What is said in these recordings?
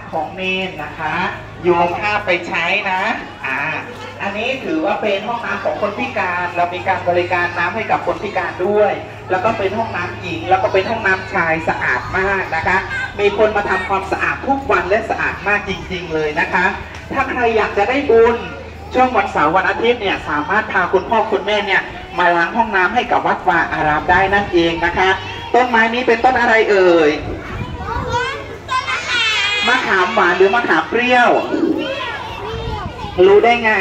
ของเนนนะคะโยมห้ามไปใช้นะอันนี้ถือว่าเป็นห้องน้ำของคนพิการเรามีการบริการน้ำให้กับคนพิการด้วยแล้วก็เป็นห้องน้ำหญิงแล้วก็เป็นห้องน้ำชายสะอาดมากนะคะมีคนมาทำความสะอาดทุกวันและสะอาดมากจริงๆเลยนะคะถ้าใครอยากจะได้บุญช่วงวันเสาร์วันอาทิตย์เนี่ยสามารถพาคุณพ่อคุณแม่เนี่ยมาล้างห้องน้ำให้กับวัดวาอารามได้นั่นเองนะคะต้นไม้นี้เป็นต้นอะไรเอ่ยมะขามหวานหรือมะขามเปรี้ยวรู้ได้ไง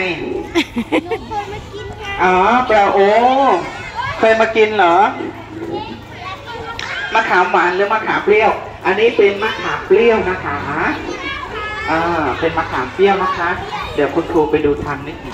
อ๋อเปล่าโอ้เคยมากินเหรอมะขามหวานหรือมะขามเปรี้ยวอันนี้เป็นมะขามเปรี้ยวนะคะเป็นมะขามเปรี้ยวนะคะเดี๋ยวคุณครูไปดูทำนิดหนึ่ง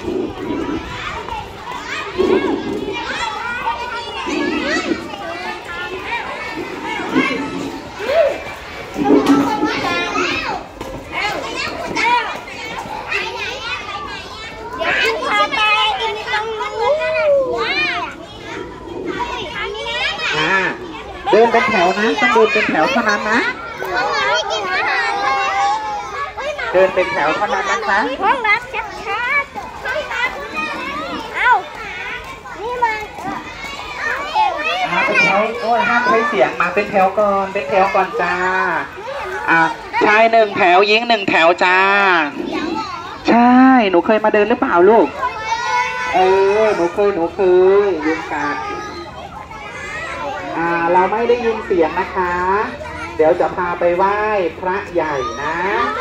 เดินเป็นแถวนะต้องเดินเป็นแถวเท่านั้นนะเดินเป็นแถวเท่านั้นนะคะห้องน้ำชัดๆห้องน้ำเอ้านี่มันเป็นแถวโอ้ยห้ามใช้เสียงมาเป็นแถวก่อนเป็นแถวก่อนจ้าชายหนึ่งแถวหญิงหนึ่งแถวจ้าใช่หนูเคยมาเดินหรือเปล่าลูกหนูเคยยืนกันเราไม่ได้ยินเสียงนะคะเดี๋ยวจะพาไปไหว้พระใหญ่นะ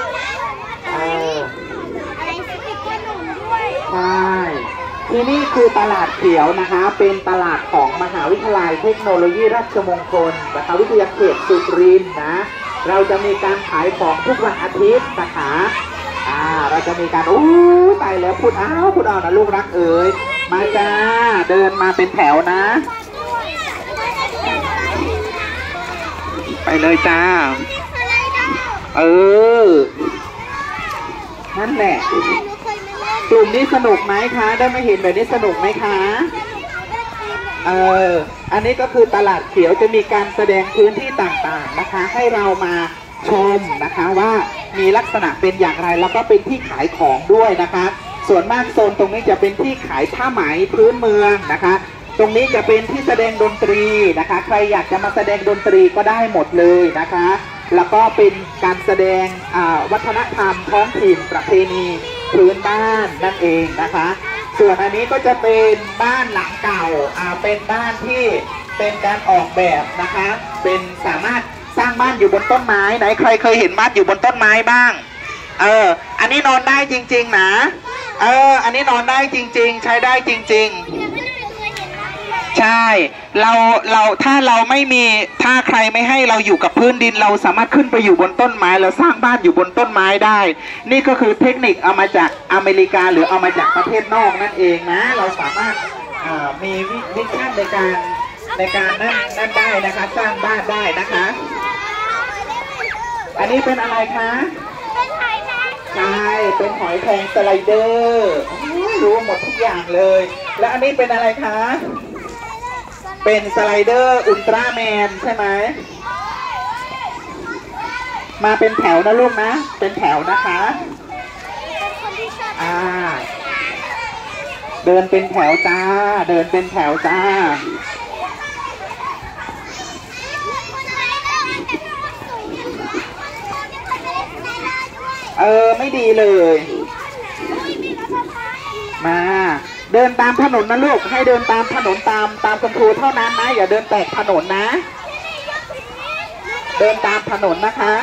ใช่ที่นี่คือตลาดเขียวนะคะเป็นตลาดของมหาวิทยาลัยเทคโนโลยีราชมงคลนะคะวิทยาเขตสุรินทร์นะเราจะมีการขายของทุกวันอาทิตย์นะคะเราจะมีการตายแล้วพูดเอานะลูกรักเอ๋ยมาจ้าเดินมาเป็นแถวนะไปเลยจ้านั่นแหละกลุ่มนี้สนุกไหมคะได้มาเห็นแบบนี้สนุกไหมคะอันนี้ก็คือตลาดเขียวจะมีการแสดงพื้นที่ต่างๆนะคะให้เรามาชมนะคะว่ามีลักษณะเป็นอย่างไรแล้วก็เป็นที่ขายของด้วยนะคะส่วนมากโซนตรงนี้จะเป็นที่ขายผ้าไหมพื้นเมืองนะคะตรงนี้จะเป็นที่แสดงดนตรีนะคะใครอยากจะมาแสดงดนตรีก็ได้หมดเลยนะคะแล้วก็เป็นการแสดงวัฒนธรรมท้องถิ่นประเพณีพื้นบ้านนั่นเองนะคะส่วนอันนี้ก็จะเป็นบ้านหลังเก่าเป็นบ้านที่เป็นการออกแบบนะคะเป็นสามารถสร้างบ้านอยู่บนต้นไม้ไหนใครเคยเห็นบ้านอยู่บนต้นไม้บ้างอันนี้นอนได้จริงๆนะอันนี้นอนได้จริงๆใช้ได้จริงๆใช่เราถ้าเราไม่มีถ้าใครไม่ให้เราอยู่กับพื้นดินเราสามารถขึ้นไปอยู่บนต้นไม้แล้วสร้างบ้านอยู่บนต้นไม้ได้นี่ก็คือเทคนิคเอามาจากอเมริกาหรือเอามาจากประเทศนอกนั่นเองนะเราสามารถมีวิชั่นในการนั่นได้นะคะสร้างบ้านได้นะคะอันนี้เป็นอะไรคะใช่เป็นหอยแครงสไลเดอร์รู้หมดทุกอย่างเลยแล้วอันนี้เป็นอะไรคะเป็นสไลเดอร์อุลตร้าแมนใช่ไหมมาเป็นแถวนะลูกนะเป็นแถวนะคะเดินเป็นแถวจ้าเดินเป็นแถวจ้าไม่ดีเลยมาเดินตามถนนนะลูกให้เดินตามถนนตามคุณครูเท่านั้นนะอย่าเดินแตกถนนนะเดินตามถนนนะคะ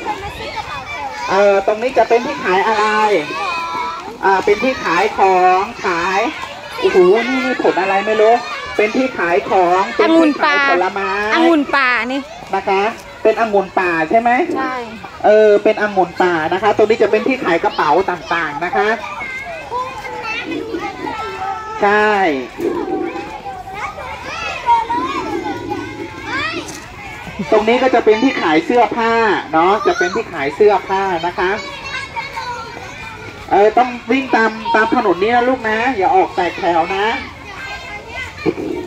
ตรงนี้จะเป็นที่ขายอะไรเป็นที่ขายของขายโอ้โหนี่ผลอะไรไม่รู้เป็นที่ขายของเป็นที่ขายผลไม้องุ่นป่านี่นะคะเป็นองุ่นป่าใช่ไหมใช่เป็นองุ่นป่านะคะตรงนี้จะเป็นที่ขายกระเป๋าต่างๆนะคะใช่ตรงนี้ก็จะเป็นที่ขายเสื้อผ้าเนาะจะเป็นที่ขายเสื้อผ้านะคะต้องวิ่งตามถนนนี้นะลูกนะอย่าออกแตกแถวนะ